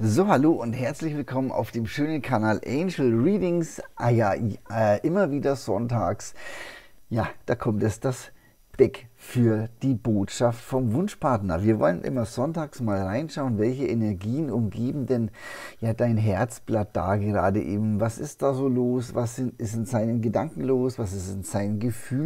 So, hallo und herzlich willkommen auf dem schönen Kanal Angel Readings. Immer wieder sonntags. Ja, da kommt es das Deck für die Botschaft vom Wunschpartner. Wir wollen immer sonntags mal reinschauen, welche Energien umgeben denn ja dein Herzblatt da gerade eben. Was ist da so los? Ist in seinen Gedanken los? Was ist in seinen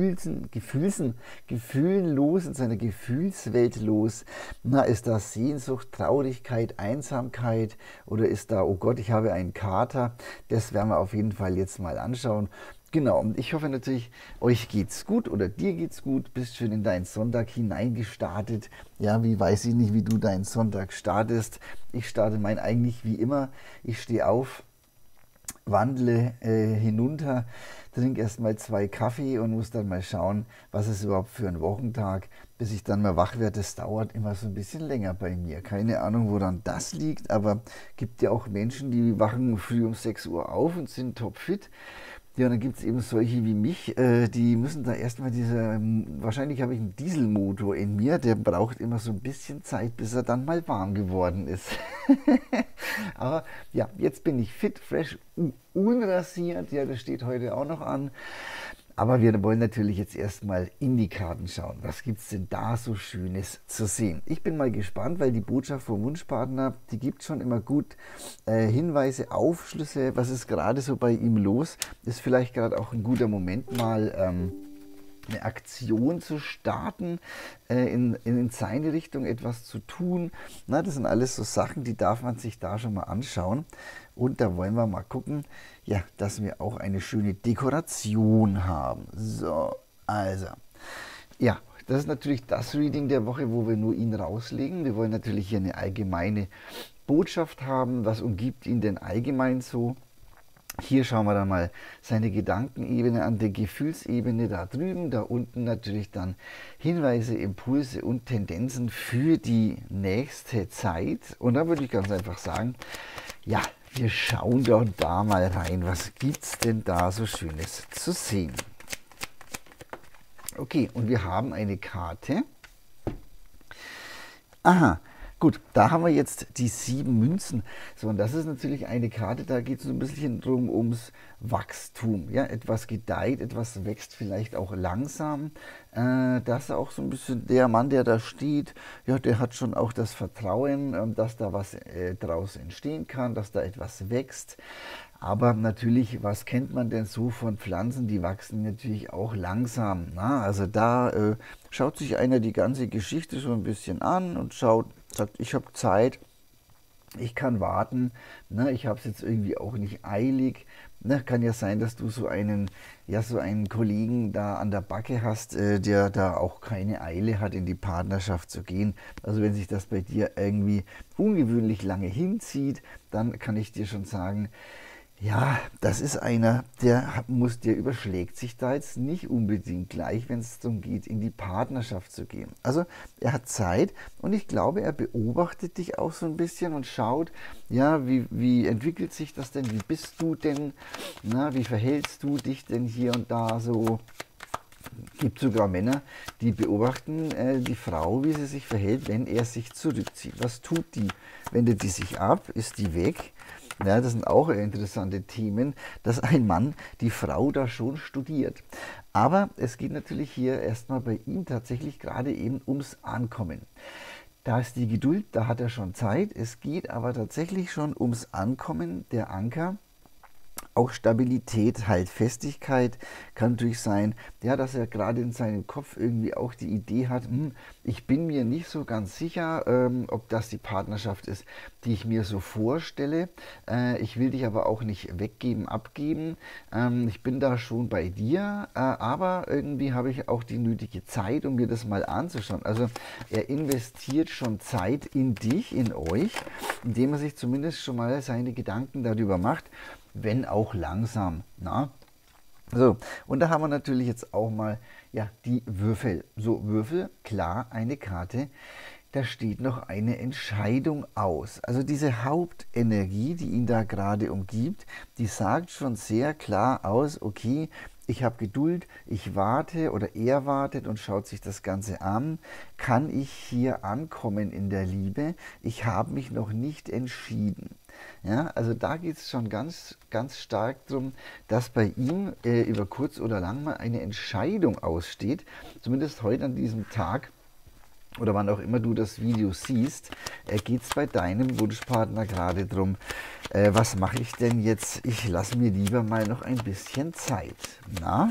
Gefühlen los, in seiner Gefühlswelt los? Na, ist da Sehnsucht, Traurigkeit, Einsamkeit oder ist da, oh Gott, ich habe einen Kater? Das werden wir auf jeden Fall jetzt mal anschauen. Genau, und ich hoffe natürlich, euch geht's gut oder dir geht's gut, bist schön in deinen Sonntag hineingestartet. Ja, wie weiß ich nicht, wie du deinen Sonntag startest. Ich starte meinen eigentlich wie immer. Ich stehe auf, wandle hinunter, trinke erstmal 2 Kaffee und muss dann mal schauen, was ist überhaupt für ein Wochentag, bis ich dann mal wach werde. Das dauert immer so ein bisschen länger bei mir. Keine Ahnung, woran das liegt, aber gibt ja auch Menschen, die wachen früh um 6 Uhr auf und sind topfit. Ja, und dann gibt es eben solche wie mich, die müssen da erstmal wahrscheinlich habe ich einen Dieselmotor in mir, der braucht immer so ein bisschen Zeit, bis er dann mal warm geworden ist. Aber ja, jetzt bin ich fit, fresh, unrasiert, ja, das steht heute auch noch an. Aber wir wollen natürlich jetzt erstmal in die Karten schauen. Was gibt es denn da so Schönes zu sehen? Ich bin mal gespannt, weil die Botschaft vom Wunschpartner, die gibt schon immer gut Hinweise, Aufschlüsse. Was ist gerade so bei ihm los? Ist vielleicht gerade auch ein guter Moment, mal eine Aktion zu starten, in seine Richtung etwas zu tun. Na, das sind alles so Sachen, die darf man sich da schon mal anschauen. Und da wollen wir mal gucken, ja, dass wir auch eine schöne Dekoration haben. So, also, ja, das ist natürlich das Reading der Woche, wo wir nur ihn rauslegen. Wir wollen natürlich hier eine allgemeine Botschaft haben. Was umgibt ihn denn allgemein so? Hier schauen wir dann mal seine Gedankenebene an, der Gefühlsebene da drüben, da unten natürlich dann Hinweise, Impulse und Tendenzen für die nächste Zeit. Und dann würde ich ganz einfach sagen, ja, wir schauen doch da mal rein, was gibt es denn da so Schönes zu sehen. Okay, und wir haben eine Karte. Aha. Gut, da haben wir jetzt die 7 Münzen. So, und das ist natürlich eine Karte, da geht es so ein bisschen drum ums Wachstum. Ja, etwas gedeiht, etwas wächst vielleicht auch langsam. Das ist auch so ein bisschen der Mann, der da steht, ja, der hat schon auch das Vertrauen, dass da was draus entstehen kann, dass da etwas wächst. Aber natürlich, was kennt man denn so von Pflanzen? Die wachsen natürlich auch langsam. Na? Also da schaut sich einer die ganze Geschichte so ein bisschen an und sagt, ich habe Zeit, ich kann warten, ne? Ich habe es jetzt irgendwie auch nicht eilig. Ne? Kann ja sein, dass du so einen Kollegen da an der Backe hast, der da auch keine Eile hat, in die Partnerschaft zu gehen. Also wenn sich das bei dir irgendwie ungewöhnlich lange hinzieht, dann kann ich dir schon sagen, ja, das ist einer, der überschlägt sich da jetzt nicht unbedingt gleich, wenn es darum geht, in die Partnerschaft zu gehen. Also er hat Zeit und ich glaube, er beobachtet dich auch so ein bisschen und schaut, ja, wie entwickelt sich das denn, wie bist du denn, na, wie verhältst du dich denn hier und da so. Es gibt sogar Männer, die beobachten die Frau, wie sie sich verhält, wenn er sich zurückzieht. Was tut die? Wendet die sich ab? Ist die weg? Ja, das sind auch interessante Themen, dass ein Mann die Frau da schon studiert. Aber es geht natürlich hier erstmal bei ihm tatsächlich gerade eben ums Ankommen. Da ist die Geduld, da hat er schon Zeit. Es geht aber tatsächlich schon ums Ankommen, der Anker. Auch Stabilität, halt Festigkeit kann natürlich sein, ja, dass er gerade in seinem Kopf irgendwie auch die Idee hat, ich bin mir nicht so ganz sicher, ob das die Partnerschaft ist, die ich mir so vorstelle. Ich will dich aber auch nicht weggeben, abgeben. Ich bin da schon bei dir, aber irgendwie habe ich auch die nötige Zeit, um mir das mal anzuschauen. Also er investiert schon Zeit in dich, in euch, indem er sich zumindest schon mal seine Gedanken darüber macht, wenn auch langsam. Na? So, und da haben wir natürlich jetzt auch mal ja, die Würfel. So, Würfel, klar, eine Karte. Da steht noch eine Entscheidung aus. Also diese Hauptenergie, die ihn da gerade umgibt, die sagt schon sehr klar aus, okay, ich habe Geduld, ich warte oder er wartet und schaut sich das Ganze an. Kann ich hier ankommen in der Liebe? Ich habe mich noch nicht entschieden. Ja, also da geht es schon ganz, ganz stark darum, dass bei ihm über kurz oder lang mal eine Entscheidung aussteht. Zumindest heute an diesem Tag oder wann auch immer du das Video siehst, geht es bei deinem Wunschpartner gerade darum, was mache ich denn jetzt? Ich lasse mir lieber mal noch ein bisschen Zeit. Na?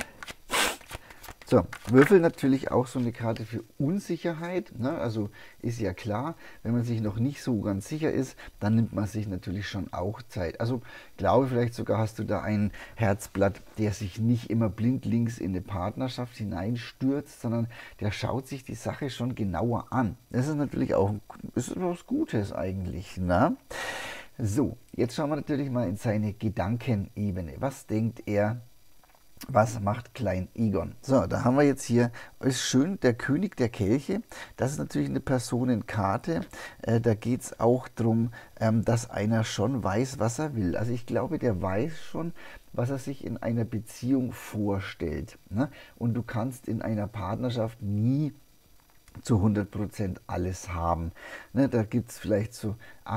So, Würfel natürlich auch so eine Karte für Unsicherheit, ne? Also ist ja klar, wenn man sich noch nicht so ganz sicher ist, dann nimmt man sich natürlich schon auch Zeit. Also glaube vielleicht sogar hast du da ein Herzblatt, der sich nicht immer blindlings in eine Partnerschaft hineinstürzt, sondern der schaut sich die Sache schon genauer an. Das ist natürlich auch ist was Gutes eigentlich, ne? So, jetzt schauen wir natürlich mal in seine Gedankenebene. Was denkt er? Was macht Klein Egon? So, da haben wir jetzt hier, ist schön, der König der Kelche. Das ist natürlich eine Personenkarte. Da geht es auch darum, dass einer schon weiß, was er will. Also ich glaube, der weiß schon, was er sich in einer Beziehung vorstellt. Ne? Und du kannst in einer Partnerschaft nie zu 100% alles haben. Ne? Da gibt es vielleicht so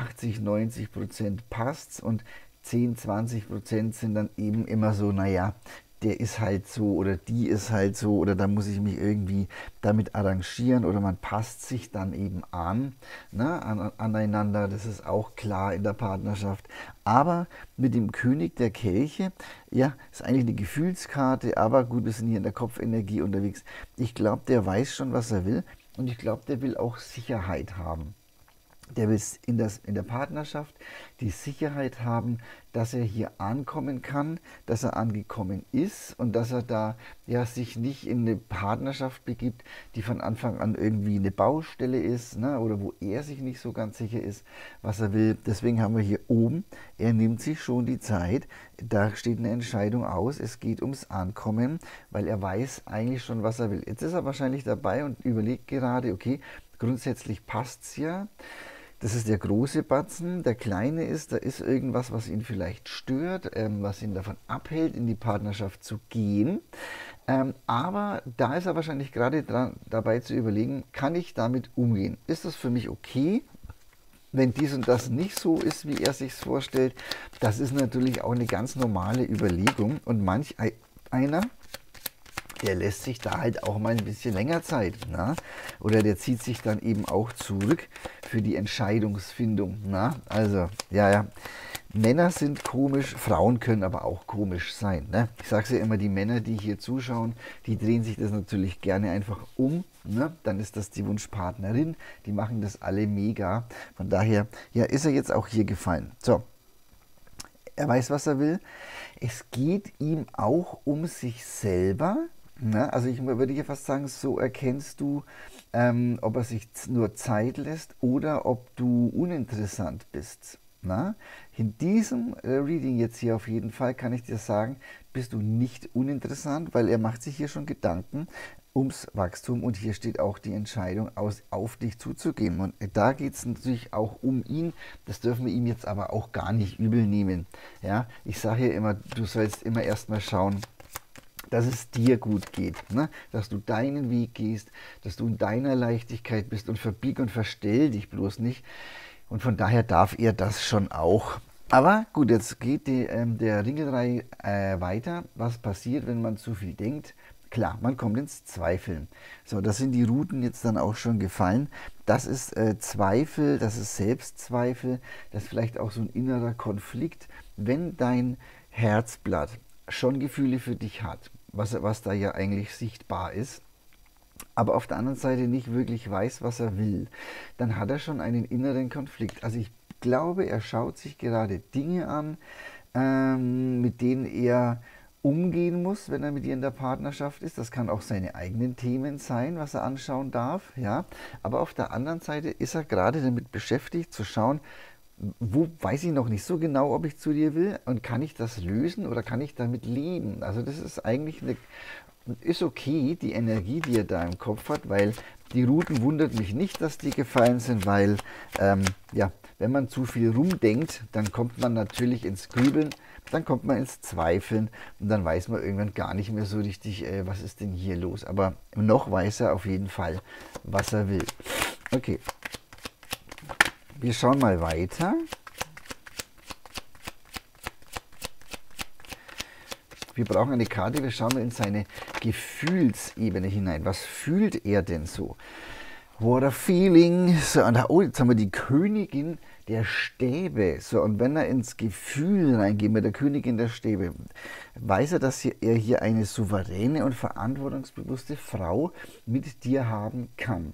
80-90% passt's und 10-20% sind dann eben immer so, naja, der ist halt so oder die ist halt so oder da muss ich mich irgendwie damit arrangieren oder man passt sich dann eben an, ne, aneinander, das ist auch klar in der Partnerschaft. Aber mit dem König der Kelche, ja, ist eigentlich eine Gefühlskarte, aber gut, wir sind hier in der Kopfenergie unterwegs. Ich glaube, der weiß schon, was er will und ich glaube, der will auch Sicherheit haben. Der will in der Partnerschaft die Sicherheit haben, dass er hier ankommen kann, dass er angekommen ist und dass er da ja sich nicht in eine Partnerschaft begibt, die von Anfang an irgendwie eine Baustelle ist, ne, oder wo er sich nicht so ganz sicher ist, was er will. Deswegen haben wir hier oben, er nimmt sich schon die Zeit, da steht eine Entscheidung aus, es geht ums Ankommen, weil er weiß eigentlich schon, was er will. Jetzt ist er wahrscheinlich dabei und überlegt gerade, okay, grundsätzlich passt es ja. Das ist der große Batzen, der kleine ist, da ist irgendwas, was ihn vielleicht stört, was ihn davon abhält, in die Partnerschaft zu gehen. Aber da ist er wahrscheinlich gerade dabei zu überlegen, kann ich damit umgehen? Ist das für mich okay? Wenn dies und das nicht so ist, wie er sich vorstellt, das ist natürlich auch eine ganz normale Überlegung und manch einer, der lässt sich da halt auch mal ein bisschen länger Zeit. Na? Oder der zieht sich dann eben auch zurück für die Entscheidungsfindung. Na? Also, ja. Männer sind komisch, Frauen können aber auch komisch sein. Ne? Ich sage es ja immer, die Männer, die hier zuschauen, die drehen sich das natürlich gerne einfach um. Ne? Dann ist das die Wunschpartnerin. Die machen das alle mega. Von daher, ja, ist er jetzt auch hier gefallen. So, er weiß, was er will. Es geht ihm auch um sich selber. Na, also ich würde hier fast sagen, so erkennst du, ob er sich nur Zeit lässt oder ob du uninteressant bist. Na? In diesem Reading jetzt hier auf jeden Fall kann ich dir sagen, bist du nicht uninteressant, weil er macht sich hier schon Gedanken ums Wachstum und hier steht auch die Entscheidung auf dich zuzugehen. Und da geht es natürlich auch um ihn, das dürfen wir ihm jetzt aber auch gar nicht übel nehmen. Ja? Ich sage ja immer, du sollst immer erstmal schauen, dass es dir gut geht, ne? Dass du deinen Weg gehst, dass du in deiner Leichtigkeit bist und verbieg und verstell dich bloß nicht. Und von daher darf er das schon auch. Aber gut, jetzt geht der Ringelreihe weiter. Was passiert, wenn man zu viel denkt? Klar, man kommt ins Zweifeln. So, das sind die Routen jetzt dann auch schon gefallen. Das ist Zweifel, das ist Selbstzweifel, das ist vielleicht auch so ein innerer Konflikt. Wenn dein Herzblatt schon Gefühle für dich hat, was da ja eigentlich sichtbar ist, aber auf der anderen Seite nicht wirklich weiß, was er will, dann hat er schon einen inneren Konflikt. Also ich glaube, er schaut sich gerade Dinge an, mit denen er umgehen muss, wenn er mit dir in der Partnerschaft ist. Das kann auch seine eigenen Themen sein, was er anschauen darf. Ja? Aber auf der anderen Seite ist er gerade damit beschäftigt, zu schauen, wo weiß ich noch nicht so genau, ob ich zu dir will und kann ich das lösen oder kann ich damit leben? Also das ist eigentlich ist okay, die Energie, die er da im Kopf hat, weil die Routen wundert mich nicht, dass die gefallen sind, weil ja, wenn man zu viel rumdenkt, dann kommt man natürlich ins Grübeln, dann kommt man ins Zweifeln und dann weiß man irgendwann gar nicht mehr so richtig, was ist denn hier los. Aber noch weiß er auf jeden Fall, was er will. Okay, wir schauen mal weiter. Wir brauchen eine Karte, wir schauen mal in seine Gefühlsebene hinein. Was fühlt er denn so? What a feeling. So, und oh, jetzt haben wir die Königin der Stäbe. So, und wenn er ins Gefühl reingeht mit der Königin der Stäbe, weiß er, dass er hier eine souveräne und verantwortungsbewusste Frau mit dir haben kann.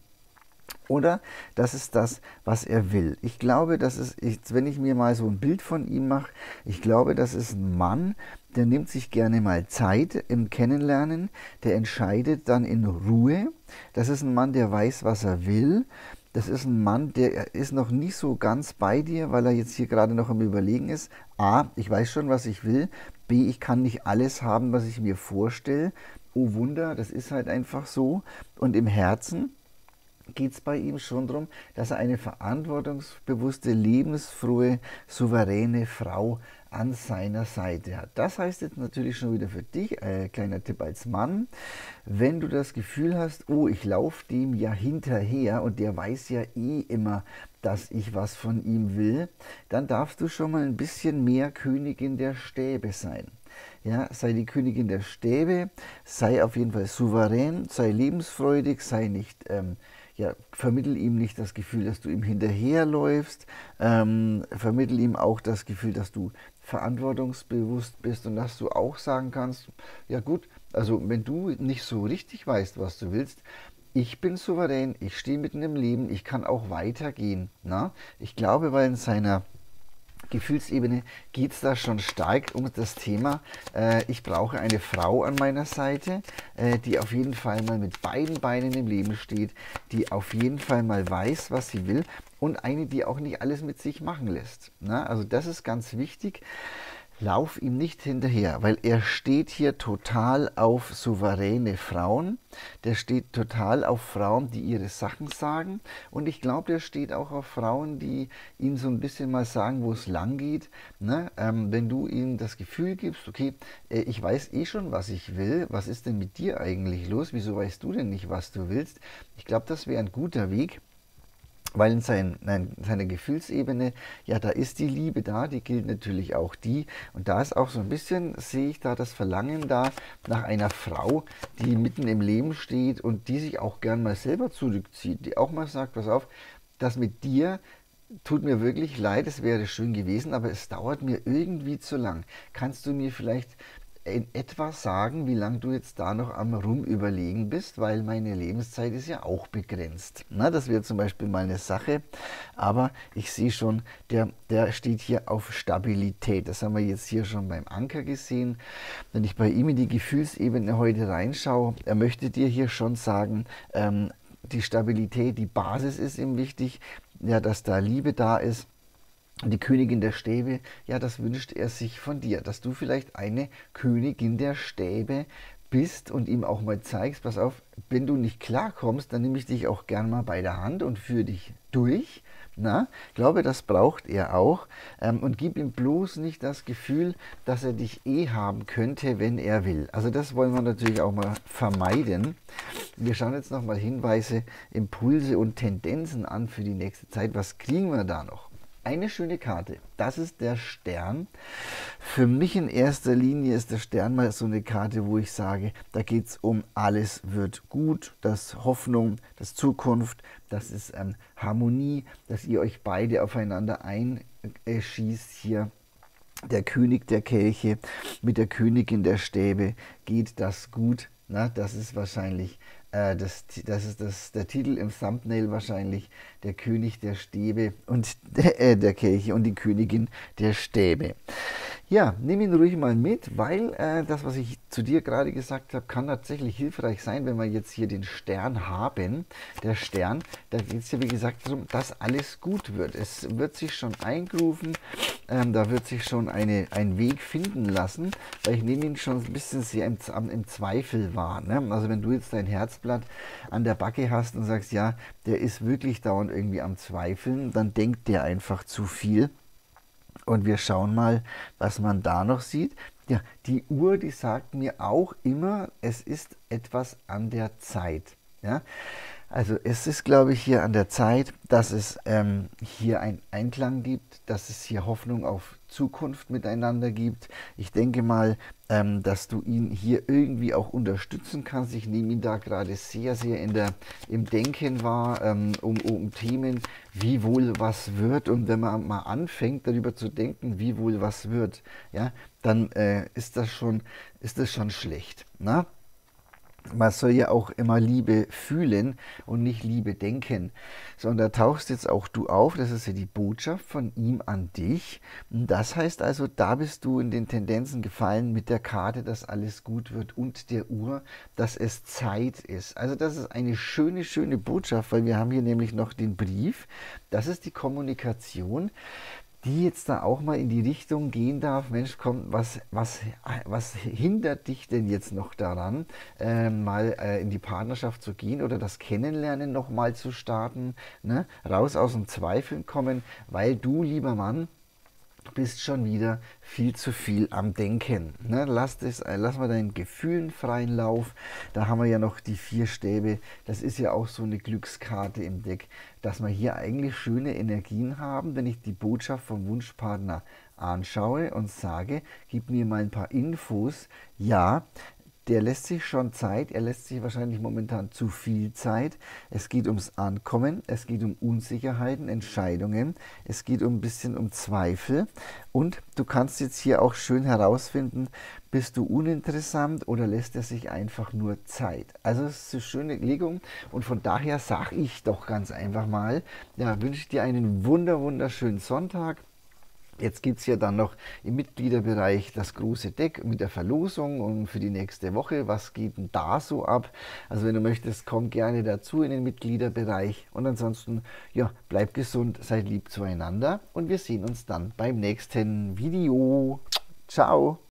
Oder das ist das, was er will. Ich glaube, das ist, wenn ich mir mal so ein Bild von ihm mache, ich glaube, das ist ein Mann, der nimmt sich gerne mal Zeit im Kennenlernen, der entscheidet dann in Ruhe. Das ist ein Mann, der weiß, was er will. Das ist ein Mann, der ist noch nicht so ganz bei dir, weil er jetzt hier gerade noch am Überlegen ist. A, ich weiß schon, was ich will. B, ich kann nicht alles haben, was ich mir vorstelle. Oh Wunder, das ist halt einfach so. Und im Herzen geht es bei ihm schon darum, dass er eine verantwortungsbewusste, lebensfrohe, souveräne Frau an seiner Seite hat. Das heißt jetzt natürlich schon wieder für dich, kleiner Tipp als Mann, wenn du das Gefühl hast, oh, ich laufe dem ja hinterher und der weiß ja eh immer, dass ich was von ihm will, dann darfst du schon mal ein bisschen mehr Königin der Stäbe sein. Ja, sei die Königin der Stäbe, sei auf jeden Fall souverän, sei lebensfreudig, sei nicht... ja, vermittel ihm nicht das Gefühl, dass du ihm hinterherläufst, vermittel ihm auch das Gefühl, dass du verantwortungsbewusst bist und dass du auch sagen kannst, ja gut, also wenn du nicht so richtig weißt, was du willst, ich bin souverän, ich stehe mitten im Leben, ich kann auch weitergehen. Na? Ich glaube, weil in seiner Gefühlsebene geht es da schon stark um das Thema, ich brauche eine Frau an meiner Seite, die auf jeden Fall mal mit beiden Beinen im Leben steht, die auf jeden Fall mal weiß, was sie will und eine, die auch nicht alles mit sich machen lässt. Na, also das ist ganz wichtig. Lauf ihm nicht hinterher, weil er steht hier total auf souveräne Frauen, der steht total auf Frauen, die ihre Sachen sagen und ich glaube, der steht auch auf Frauen, die ihm so ein bisschen mal sagen, wo es lang geht. Ne? Wenn du ihm das Gefühl gibst, okay, ich weiß eh schon, was ich will, was ist denn mit dir eigentlich los, wieso weißt du denn nicht, was du willst? Ich glaube, das wäre ein guter Weg. Weil in seiner Gefühlsebene, ja, da ist die Liebe da, die gilt natürlich auch die. Und da ist auch so ein bisschen, sehe ich da das Verlangen da nach einer Frau, die mitten im Leben steht und die sich auch gern mal selber zurückzieht, die auch mal sagt, pass auf, das mit dir tut mir wirklich leid, es wäre schön gewesen, aber es dauert mir irgendwie zu lang. Kannst du mir vielleicht in etwa sagen, wie lange du jetzt da noch am Rumüberlegen bist, weil meine Lebenszeit ist ja auch begrenzt. Na, das wäre zum Beispiel mal eine Sache, aber ich sehe schon, der steht hier auf Stabilität. Das haben wir jetzt hier schon beim Anker gesehen. Wenn ich bei ihm in die Gefühlsebene heute reinschaue, er möchte dir hier schon sagen, die Stabilität, die Basis ist ihm wichtig, ja, dass da Liebe da ist. Die Königin der Stäbe, ja, das wünscht er sich von dir, dass du vielleicht eine Königin der Stäbe bist und ihm auch mal zeigst, pass auf, wenn du nicht klarkommst, dann nehme ich dich auch gern mal bei der Hand und führe dich durch. Na, ich glaube, das braucht er auch und gib ihm bloß nicht das Gefühl, dass er dich eh haben könnte, wenn er will. Also das wollen wir natürlich auch mal vermeiden. Wir schauen jetzt nochmal Hinweise, Impulse und Tendenzen an für die nächste Zeit. Was kriegen wir da noch? Eine schöne Karte, das ist der Stern. Für mich in erster Linie ist der Stern mal so eine Karte, wo ich sage, da geht es um alles wird gut, das Hoffnung, das Zukunft, das ist Harmonie, dass ihr euch beide aufeinander einschießt hier. Der König der Kelche mit der Königin der Stäbe, geht das gut? Na, das ist wahrscheinlich das ist der Titel im Thumbnail wahrscheinlich, der König der Stäbe und der Kelche und die Königin der Stäbe. Ja, nimm ihn ruhig mal mit, weil das, was ich zu dir gerade gesagt habe, kann tatsächlich hilfreich sein, wenn wir jetzt hier den Stern haben. Der Stern, da geht es ja wie gesagt darum, dass alles gut wird. Es wird sich schon eingrooven, da wird sich schon ein Weg finden lassen, weil ich nehme ihn schon ein bisschen sehr im Zweifel wahr. Ne? Also wenn du jetzt dein Herzblatt an der Backe hast und sagst, ja, der ist wirklich dauernd irgendwie am Zweifeln, dann denkt der einfach zu viel. Und wir schauen mal, was man da noch sieht. Ja, die Uhr, die sagt mir auch immer, es ist etwas an der Zeit. Ja? Also es ist, glaube ich, hier an der Zeit, dass es hier einen Einklang gibt, dass es hier Hoffnung auf Zukunft miteinander gibt. Ich denke mal, dass du ihn hier irgendwie auch unterstützen kannst. Ich nehme ihn da gerade sehr, sehr im Denken wahr, um Themen, wie wohl was wird. Und wenn man mal anfängt, darüber zu denken, wie wohl was wird, ja, dann ist das schon schlecht. Na? Man soll ja auch immer Liebe fühlen und nicht Liebe denken. So, und da tauchst jetzt auch du auf, das ist ja die Botschaft von ihm an dich. Und das heißt also, da bist du in den Tendenzen gefallen mit der Karte, dass alles gut wird und der Uhr, dass es Zeit ist. Also das ist eine schöne, schöne Botschaft, weil wir haben hier nämlich noch den Brief. Das ist die Kommunikation, die jetzt da auch mal in die Richtung gehen darf, Mensch, komm, was hindert dich denn jetzt noch daran, mal in die Partnerschaft zu gehen oder das Kennenlernen nochmal zu starten, ne? Raus aus dem Zweifeln kommen, weil du, lieber Mann, bist schon wieder viel zu viel am Denken. Ne? Lass mal deinen Gefühlen freien Lauf. Da haben wir ja noch die 4 Stäbe. Das ist ja auch so eine Glückskarte im Deck, dass wir hier eigentlich schöne Energien haben, wenn ich die Botschaft vom Wunschpartner anschaue und sage, gib mir mal ein paar Infos. Ja, der lässt sich schon Zeit, er lässt sich wahrscheinlich momentan zu viel Zeit. Es geht ums Ankommen, es geht um Unsicherheiten, Entscheidungen, es geht ein bisschen um Zweifel und du kannst jetzt hier auch schön herausfinden, bist du uninteressant oder lässt er sich einfach nur Zeit. Also es ist eine schöne Legung und von daher sage ich doch ganz einfach mal, ja, wünsche ich dir einen wunderschönen Sonntag. Jetzt gibt es ja dann noch im Mitgliederbereich das große Deck mit der Verlosung und für die nächste Woche, was geht denn da so ab? Also wenn du möchtest, komm gerne dazu in den Mitgliederbereich und ansonsten, ja, bleib gesund, seid lieb zueinander und wir sehen uns dann beim nächsten Video. Ciao!